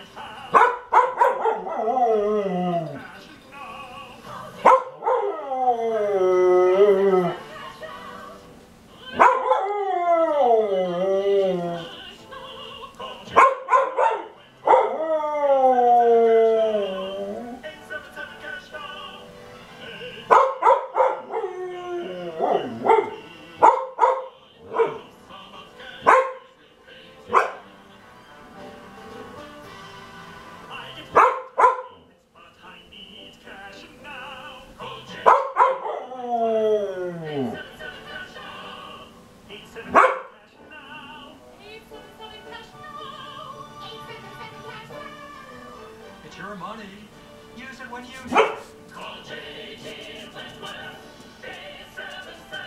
It's your money. Use it when you need it. Call JT Flintwell.